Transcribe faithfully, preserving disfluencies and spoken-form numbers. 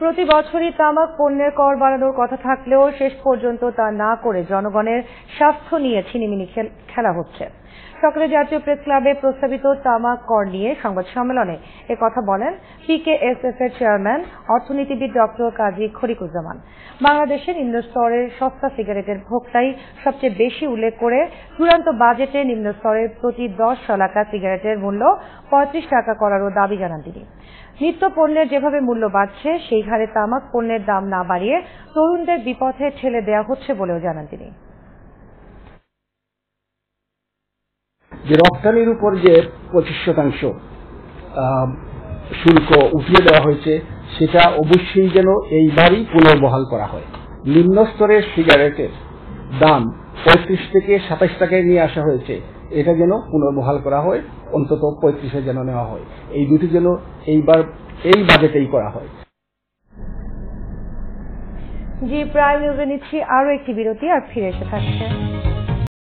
প্রতি বছরই তামাক পণ্যের কর বাড়ানোর কথা থাকলেও শেষ পর্যন্ত তা না করে জনগণের স্বাস্থ্য নিয়ে ছিনিমিনি খেলা হচ্ছে। সকালে জাতীয় প্রেস ক্লাবে প্রস্তাবিত তামাক কর নিয়ে সংবাদ সম্মেলনে এ কথা বলেন পিকেএসএফ এর চেয়ারম্যান অর্থনীতিবিদ ডক্টর কাজী খলিকুজ্জামান। বাংলাদেশে নিম্ন স্তরের সস্তা সিগারেটের ভোক্তাই সবচেয়ে বেশি উল্লেখ করে চূড়ান্ত বাজেটে নিম্ন স্তরের প্রতি দশ শলাকা সিগারেটের মূল্য পঁয়ত্রিশ টাকা করারও দাবি জানান তিনি। নিত্য পণ্যের যেভাবে মূল্য বাড়ছে সেই হারে তামাক পণ্যের দাম না বাড়িয়ে তরুণদের বিপথে ঠেলে দেওয়া হচ্ছে বলেও জানান তিনি। যে রপ্তানির উপর যে পঁচিশ শতাংশ শুল্ক উঠিয়ে দেওয়া হয়েছে সেটা অবশ্যই যেন এইবারই পুনর্বহাল করা হয়। নিম্ন স্তরের সিগারেটের দাম পঁয়ত্রিশ থেকে সাতাশ টাকায় নিয়ে আসা হয়েছে, এটা যেন পুনর্বহাল করা হয়, অন্তত পঁয়ত্রিশে যেন নেওয়া হয়। এই দুটি যেন এইবার এই বাজেটেই করা হয়। জি প্রাইম নিউজে নিচ্ছি আরো একটি বিরতি, আর ফিরে এসে থাকছে।